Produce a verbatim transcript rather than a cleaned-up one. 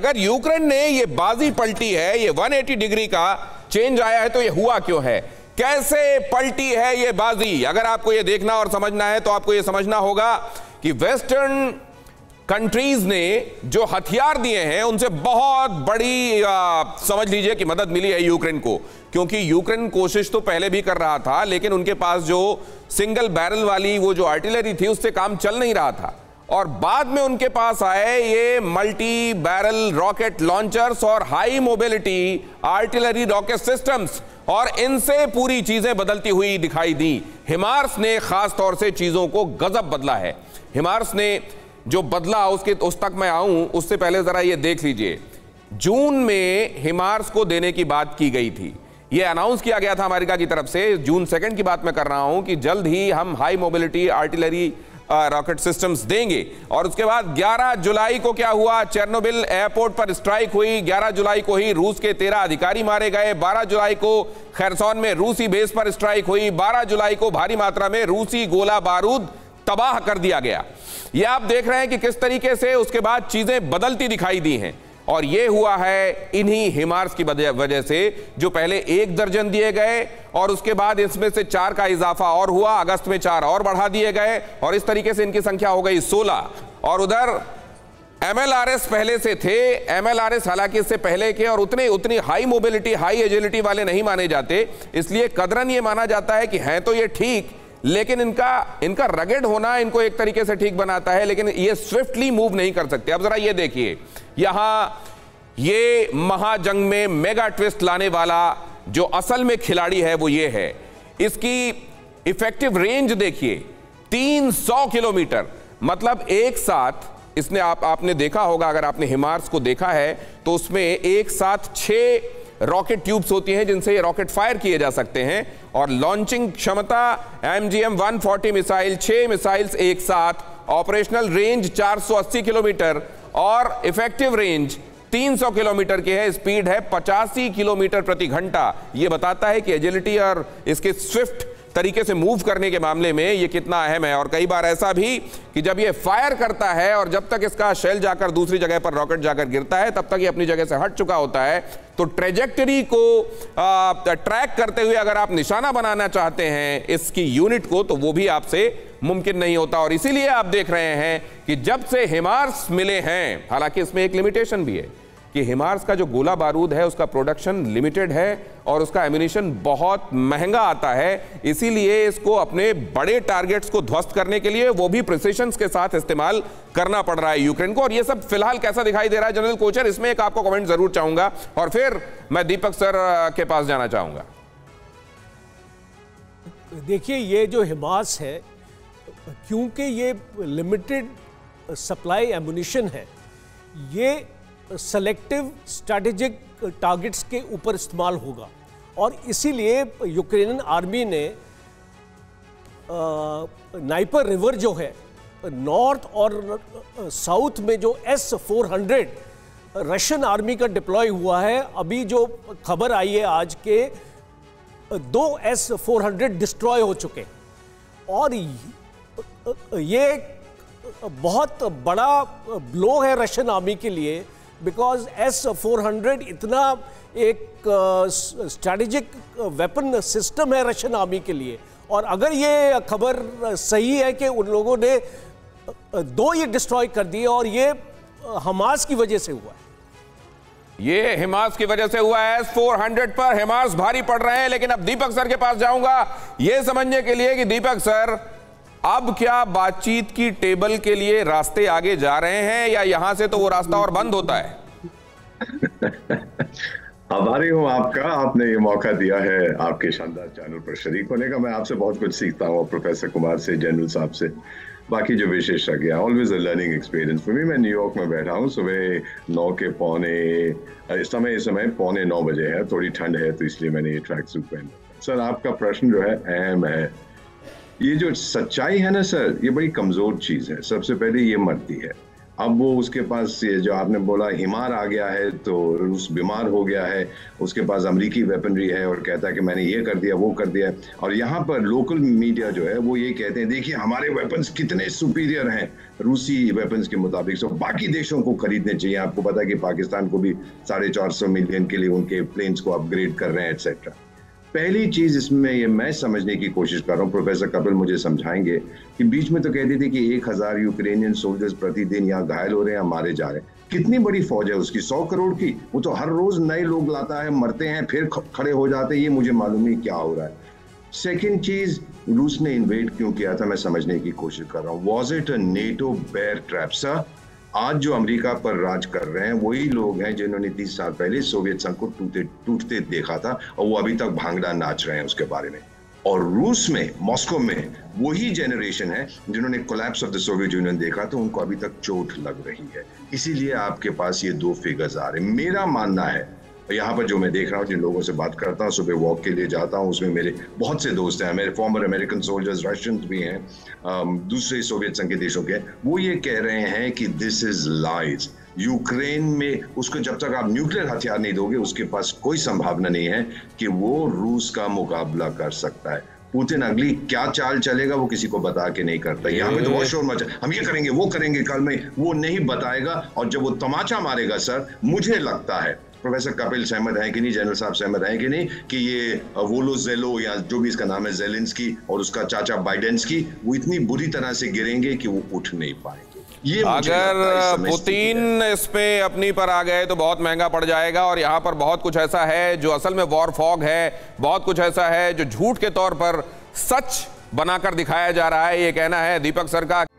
अगर यूक्रेन ने ये बाजी पलटी है, ये एक सौ अस्सी डिग्री का चेंज आया है, तो ये हुआ क्यों है, कैसे पलटी है ये बाजी? अगर आपको ये देखना और समझना है तो आपको ये समझना होगा कि वेस्टर्न कंट्रीज ने जो हथियार दिए हैं उनसे बहुत बड़ी आ, समझ लीजिए कि मदद मिली है यूक्रेन को, क्योंकि यूक्रेन कोशिश तो पहले भी कर रहा था, लेकिन उनके पास जो सिंगल बैरल वाली वो जो आर्टिलरी थी उससे काम चल नहीं रहा था। और बाद में उनके पास आए ये मल्टी बैरल रॉकेट लॉन्चर्स और high mobility artillery rocket systems, और इनसे पूरी चीजें बदलती हुई दिखाई दी। हिमार्स ने खास तौर से चीजों को गजब बदला है। हिमार्स ने जो बदला उसके उस तक मैं आऊं उससे पहले जरा ये देख लीजिए, जून में हिमार्स को देने की बात की गई थी, ये अनाउंस किया गया था अमेरिका की तरफ से, जून सेकंड की बात मैं कर रहा हूं कि जल्द ही हम high mobility artillery rocket systems देंगे। और उसके बाद ग्यारह जुलाई को क्या हुआ, चेर्नोबिल एयरपोर्ट पर स्ट्राइक हुई, ग्यारह जुलाई को ही रूस के तेरह अधिकारी मारे गए, बारह जुलाई को खैरसौन में रूसी बेस पर स्ट्राइक हुई, बारह जुलाई को भारी मात्रा में रूसी गोला बारूद तबाह कर दिया गया। यह आप देख रहे हैं कि किस तरीके से उसके बाद चीजें बदलती दिखाई दी हैं, और यह हुआ है इन्हीं हिमार्स की वजह से, जो पहले एक दर्जन दिए गए और उसके बाद इसमें से चार का इजाफा और हुआ, अगस्त में चार और बढ़ा दिए गए, और इस तरीके से इनकी संख्या हो गई सोलह। और उधर एमएलआरएस पहले से थे, एमएलआरएस हालांकि इससे पहले के और उतने उतनी हाई मोबिलिटी हाई एजिलिटी वाले नहीं माने जाते, इसलिए कदरन ये माना जाता है कि हैं तो ये ठीक, लेकिन इनका इनका रगेड होना इनको एक तरीके से ठीक बनाता है, लेकिन ये स्विफ्टली मूव नहीं कर सकते। अब जरा ये देखिए, यहां ये महाजंग में मेगा ट्विस्ट लाने वाला जो असल में खिलाड़ी है वो ये है, इसकी इफेक्टिव रेंज देखिए तीन सौ किलोमीटर, मतलब एक साथ इसने आप आपने देखा होगा, अगर आपने हिमार्स को देखा है तो उसमें एक साथ छह रॉकेट ट्यूब्स होती हैं जिनसे ये रॉकेट फायर किए जा सकते हैं, और लॉन्चिंग क्षमता एमजीएम एक सौ चालीस मिसाइल, छह मिसाइल्स एक साथ, ऑपरेशनल रेंज चार सौ अस्सी किलोमीटर और इफेक्टिव रेंज तीन सौ किलोमीटर की है, स्पीड है पचासी किलोमीटर प्रति घंटा। यह बताता है कि एजिलिटी और इसके स्विफ्ट तरीके से मूव करने के मामले में ये कितना अहम है। और कई बार ऐसा भी कि जब ये फायर करता है और जब तक इसका शेल जाकर दूसरी जगह पर रॉकेट जाकर गिरता है तब तक ये अपनी जगह से हट चुका होता है, तो ट्रेजेक्टरी को आ, ट्रैक करते हुए अगर आप निशाना बनाना चाहते हैं इसकी यूनिट को, तो वो भी आपसे मुमकिन नहीं होता। और इसीलिए आप देख रहे हैं कि जब से हिमार्स मिले हैं, हालांकि इसमें एक लिमिटेशन भी है कि हिमार्स का जो गोला बारूद है उसका प्रोडक्शन लिमिटेड है और उसका एम्यूनिशन बहुत महंगा आता है, इसीलिए इसको अपने बड़े टारगेट्स को ध्वस्त करने के लिए वो भी प्रिसिशन के साथ इस्तेमाल करना पड़ रहा है यूक्रेन को। और ये सब फिलहाल कैसा दिखाई दे रहा है जनरल कोचर, इसमें एक आपको कमेंट जरूर चाहूंगा और फिर मैं दीपक सर के पास जाना चाहूंगा। देखिए, ये जो हिमार्स है, क्योंकि ये लिमिटेड सप्लाई एम्यूनिशन है, ये सेलेक्टिव स्ट्रैटेजिक टारगेट्स के ऊपर इस्तेमाल होगा, और इसीलिए यूक्रेनियन आर्मी ने नाइपर रिवर जो है नॉर्थ और साउथ में जो S four hundred Russian army का डिप्लॉय हुआ है, अभी जो खबर आई है आज के दो एस फोर हंड्रेड डिस्ट्रॉय हो चुके, और ये बहुत बड़ा ब्लो है रशियन आर्मी के लिए, बिकॉज एस फोर हंड्रेड इतना एक स्ट्रैटेजिक वेपन सिस्टम है रशियन आर्मी के लिए। और अगर ये खबर सही है कि उन लोगों ने दो ये डिस्ट्रॉय कर दिए और ये हमास की वजह से हुआ है, ये हिमार्स की वजह से हुआ है। एस फोर हंड्रेड पर हिमार्स भारी पड़ रहे हैं। लेकिन अब दीपक सर के पास जाऊंगा ये समझने के लिए कि दीपक सर, अब क्या बातचीत की टेबल के लिए रास्ते आगे जा रहे हैं या यहां से तो वो रास्ता और बंद होता है? आभारी हूं आपका, आपने ये मौका दिया है आपके शानदार चैनल पर शरीक होने का। मैं आपसे बहुत कुछ सीखता हूं, प्रोफेसर कुमार से, जनरल साहब से, बाकी जो विशेषज्ञ हैं। Always a learning experience for me. मैं न्यूयॉर्क में बैठा हूं, सुबह नौ के पौने इस समय इस समय पौने नौ बजे है, थोड़ी ठंड है तो इसलिए मैंने ये ट्रैक सूट पहन रखा। सर, आपका प्रश्न जो है अहम है। ये जो सच्चाई है ना सर, ये बड़ी कमजोर चीज है। सबसे पहले ये मरती है, अब वो उसके पास ये जो आपने बोला हिमार आ गया है तो रूस बीमार हो गया है, उसके पास अमेरिकी वेपनरी है और कहता है कि मैंने ये कर दिया वो कर दिया। और यहाँ पर लोकल मीडिया जो है वो ये कहते हैं देखिए हमारे वेपन्स कितने सुपीरियर हैं रूसी वेपन्स के मुताबिक, सो बाकी देशों को खरीदने चाहिए। आपको पता है कि पाकिस्तान को भी साढ़े चार सौ मिलियन के लिए उनके प्लेन्स को अपग्रेड कर रहे हैं एटसेट्रा। पहली चीज इसमें ये मैं समझने की कोशिश कर रहा हूँ, प्रोफेसर कपिल मुझे समझाएंगे कि बीच में तो कहते थे कि एक हजार यूक्रेनियन सोल्जर्स प्रतिदिन यहाँ घायल हो रहे हैं, मारे जा रहे हैं। कितनी बड़ी फौज है उसकी, सौ करोड़ की? वो तो हर रोज नए लोग लाता है, मरते हैं फिर खड़े हो जाते हैं, ये मुझे मालूम नहीं क्या हो रहा है। सेकेंड चीज, रूस ने इन्वेड क्यों किया था मैं समझने की कोशिश कर रहा हूँ। Was it a NATO bear trap? Sir, आज जो अमेरिका पर राज कर रहे हैं वही लोग हैं जिन्होंने तीस साल पहले सोवियत संघ को टूटते टूटते देखा था और वो अभी तक भांगड़ा नाच रहे हैं उसके बारे में। और रूस में, मॉस्को में वही जनरेशन है जिन्होंने collapse of the Soviet Union देखा तो उनको अभी तक चोट लग रही है। इसीलिए आपके पास ये दो फिगर्स आ रहे हैं। मेरा मानना है, यहाँ पर जो मैं देख रहा हूँ, जिन लोगों से बात करता हूँ, सुबह वॉक के लिए जाता हूँ, उसमें मेरे बहुत से दोस्त हैं, मेरे फॉर्मर अमेरिकन सोल्जर्स, रशियंस भी हैं, दूसरे सोवियत संघ के देशों के, वो ये कह रहे हैं कि दिस इज लाइज। यूक्रेन में उसको जब तक आप न्यूक्लियर हथियार नहीं दोगे उसके पास कोई संभावना नहीं है कि वो रूस का मुकाबला कर सकता है। पुतिन अगली क्या चाल चलेगा वो किसी को बता के नहीं करता। यहाँ पे तो बहुत शोर मचा, हम ये करेंगे वो करेंगे कल में, वो नहीं बताएगा। और जब वो तमाचा मारेगा सर, मुझे लगता है, प्रोफेसर कपिल सहमत है कि नहीं, जनरल साहब सहमत है कि नहीं, कि ये वोलोजेलो या जो भी इसका नाम है जेलेंस्की और उसका चाचा बाइडेंस्की वो इतनी बुरी तरह से गिरेंगे कि वो उठ नहीं पाएंगे। ये अगर पुतिन इस पे अपनी पर आ गए तो बहुत महंगा पड़ जाएगा। और यहाँ पर बहुत कुछ ऐसा है जो असल में वॉर फॉग है, बहुत कुछ ऐसा है जो झूठ के तौर पर सच बनाकर दिखाया जा रहा है, ये कहना है दीपक सर का।